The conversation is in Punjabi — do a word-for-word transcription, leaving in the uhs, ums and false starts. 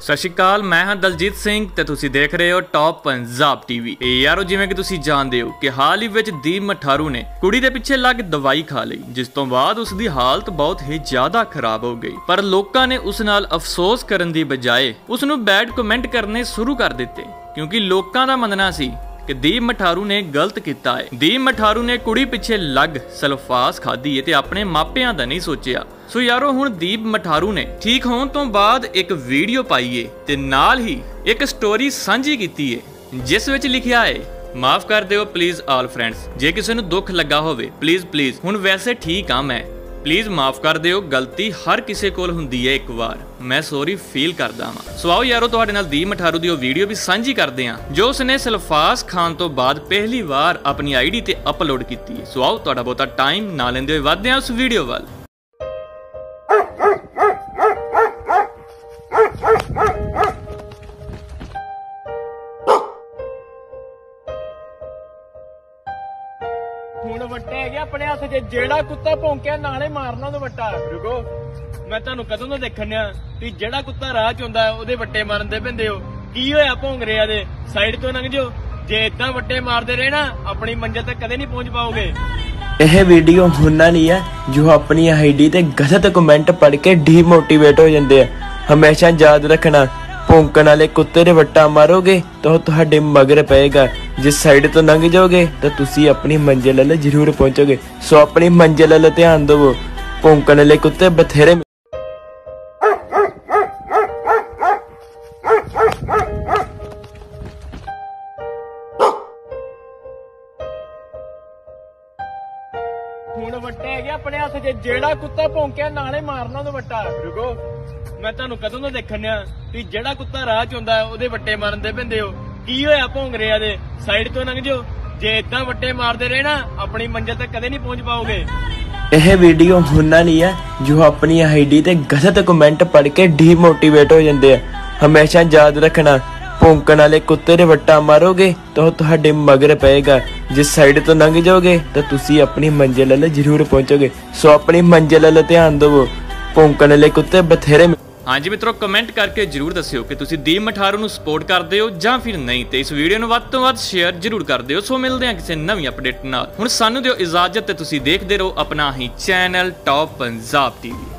ਸਤਿ ਸ਼੍ਰੀ ਅਕਾਲ, मैं हाँ ਦਲਜੀਤ ਸਿੰਘ ਤੇ ਤੁਸੀਂ ਦੇਖ ਰਹੇ ਹੋ ਟੌਪ ਪੰਜਾਬ ਟੀਵੀ। ਯਾਰੋ ਜਿਵੇਂ ਕਿ ਤੁਸੀਂ ਜਾਣਦੇ ਹੋ ਕਿ ਹਾਲ ਹੀ ਵਿੱਚ ਦੀਪ ਮਠਾਰੂ ਨੇ ਕੁੜੀ ਦੇ ਪਿੱਛੇ ਲੱਗ ਦਵਾਈ ਖਾ ਲਈ, ਜਿਸ ਤੋਂ ਬਾਅਦ ਉਸ ਦੀ ਹਾਲਤ ਬਹੁਤ ਹੀ ਜ਼ਿਆਦਾ ਖਰਾਬ ਹੋ ਗਈ। ਪਰ ਲੋਕਾਂ ਨੇ ਉਸ ਨਾਲ ਅਫਸੋਸ ਕਰਨ ਦੀ ਬਜਾਏ ਉਸ ਨੂੰ ਬੈਡ ਕਮੈਂਟ ਕਰਨੇ ਸ਼ੁਰੂ ਕਰ ਦਿੱਤੇ, ਕਿਉਂਕਿ ਲੋਕਾਂ ਦਾ ਮੰਨਣਾ ਸੀ कि दीप मठारू ने गलत किया है। दीप मठारू ने कुड़ी पिछे लग सल्फास खाधी है ते अपने मापियां दा नहीं सोचिया। सो यारो हुण दीप मठारू ने ठीक होने तो बाद एक वीडियो पाई है ते नाल ही एक स्टोरी सांझी कीती है, जिस विच लिखिया है, माफ कर दिओ प्लीज ऑल फ्रेंड्स, जे किसी नूं दुख लगा होवे प्लीज प्लीज हुण वैसे ठीक हाँ मैं, प्लीज माफ कर दिओ, गलती हर किसी कोल हुंदी है, एक बार मैं सॉरी फील करदा वां। सो आओ यारो तुहाडे नाल दीप मठारू दी वीडियो भी सांझी करदे हां, जो उसने सल्फास खान तो बाद पहली बार अपनी आईडी ते अपलोड कीती है। सो आओ तुहाडा बहुता टाइम ना लैंदे होए वधदे हां उस वीडियो वल। ਹੁਣ ਵੱਟੇ ਹੈਗੇ ਆਪਣੇ ਹੱਥ 'ਚ, ਜਿਹੜਾ ਕੁੱਤਾ ਭੌਂਕਿਆ ਨਾਲੇ ਮਾਰਨਾ ਉਹਨੂੰ ਵੱਟਾ। ਰੁਕੋ, ਮੈਂ ਤੁਹਾਨੂੰ ਕਦੋਂ ਦਾ ਦੇਖਣ ਡਿਆ ਵੀ ਜਿਹੜਾ ਕੁੱਤਾ ਰਾਹ 'ਚ ਹੁੰਦਾ ਉਹਦੇ ਵੱਟੇ ਮਾਰਨ ਦੇ ਪੈਂਦੇ ਹੋ। ਕੀ ਹੋਇਆ ਭੌਂਕ ਰਿਹਾ ਦੇ, ਸਾਈਡ ਤੋਂ ਲੰਘ ਜਾਓ। ਜੇ ਇਦਾਂ ਵੱਟੇ ਮਾਰਦੇ ਰਹੇ ਨਾ ਆਪਣੀ ਮੰਜ਼ਿਲ ਤੱਕ ਕਦੇ ਨਹੀਂ ਪਹੁੰਚ ਪਾਓਗੇ। ਇਹ ਵੀਡੀਓ ਉਹਨਾਂ ਲਈ ਹੈ ਜੋ ਆਪਣੀ ਆਈਡੀ ਤੇ ਗਲਤ ਕਮੈਂਟ ਪੜ੍ਹ ਕੇ ਡੀਮੋਟੀਵੇਟ ਹੋ ਜਾਂਦੇ ਆ। ਹਮੇਸ਼ਾ ਯਾਦ ਰੱਖਣਾ, ਭੌਂਕਣ ਵਾਲੇ ਕੁੱਤੇ ਦੇ ਵੱਟਾ ਮਾਰੋਗੇ ਤਾਂ ਉਹ ਤੁਹਾਡੇ ਮਗਰ ਪਏਗਾ। ਜੇ ਸਾਈਡ ਤੋਂ ਲੰਘ ਜਾਓਗੇ ਤਾਂ ਤੁਸੀਂ ਆਪਣੀ ਮੰਜ਼ਿਲ ਵੱਲ ਜ਼ਰੂਰ ਪਹੁੰਚੋਗੇ। ਸੋ ਆਪਣੀ ਮੰਜ਼ਿਲ ਵੱਲ ਧਿਆਨ ਦਿਵੋ, ਭੌਂਕਣ ਵਾਲੇ ਕੁੱਤੇ ਬਥੇਰੇ। ਹੁਣ ਵੱਟੇ ਹੈਗੇ ਆਪਣੇ ਹੱਥ 'ਚ, ਜਿਹੜਾ ਕੁੱਤਾ ਭੌਂਕਿਆ ਨਾਲੇ ਮਾਰਨਾ ਉਹਨੂੰ ਵੱਟਾ। ਰੁਕੋ, ਮੈਂ ਤੁਹਾਨੂੰ ਕਦੋਂ ਦਾ ਦੇਖਣ ਡਿਆ ਵੀ ਜਿਹੜਾ ਕੁੱਤਾ ਰਾਹ 'ਚ ਹੁੰਦਾ ਉਹਦੇ ਵੱਟੇ ਮਾਰਨ ਦੇ ਪੈਂਦੇ ਹੋ। ਕੀ ਹੋਇਆ ਭੌਂਕ ਰਿਹਾ ਦੇ, ਸਾਈਡ ਤੋਂ ਲੰਘ ਜਾਓ। ਜੇ ਇਦਾਂ ਵੱਟੇ ਮਾਰਦੇ ਰਹੇ ਨਾ ਆਪਣੀ ਮੰਜ਼ਿਲ ਤੱਕ ਕਦੇ ਨਹੀਂ ਪਹੁੰਚ ਪਾਓਗੇ। ਇਹ ਵੀਡੀਓ ਉਹਨਾਂ ਲਈ ਹੈ ਜੋ ਆਪਣੀ ਆਈਡੀ ਤੇ ਗਲਤ ਕਮੈਂਟ ਪੜ੍ਹ ਕੇ ਡੀਮੋਟੀਵੇਟ ਹੋ ਜਾਂਦੇ ਆ। ਹਮੇਸ਼ਾ ਯਾਦ ਰੱਖਣਾ, ਭੌਂਕਣ ਵਾਲੇ ਕੁੱਤੇ ਦੇ ਵੱਟਾ ਮਾਰੋਗੇ ਤਾਂ ਉਹ ਤੁਹਾਡੇ ਮਗਰ ਪਏਗਾ। ਜੇ ਸਾਈਡ ਤੋਂ ਲੰਘ ਜਾਓਗੇ ਤਾਂ ਤੁਸੀਂ ਆਪਣੀ ਮੰਜ਼ਿਲ ਵੱਲ ਜ਼ਰੂਰ ਪਹੁੰਚੋਗੇ। ਸੋ ਆਪਣੀ ਮੰਜ਼ਿਲ ਵੱਲ ਧਿਆਨ ਦਿਵੋ, ਭੌਂਕਣ ਵਾਲੇ ਕੁੱਤੇ ਬਥੇਰੇ। हाँ जी मित्रों, कमेंट करके जरूर दस्सिओ कि तुसीं दीप मठारू नूं सपोर्ट करदे हो जां फिर नहीं, ते इस वीडियो नूं वध तों वध शेयर जरूर कर दिओ। सो मिलदे हां किसी नवीं अपडेट नाल। हुण सानूं दिओ इजाजत ते तुसीं देखदे रहो अपना ही चैनल टॉप पंजाब टीवी।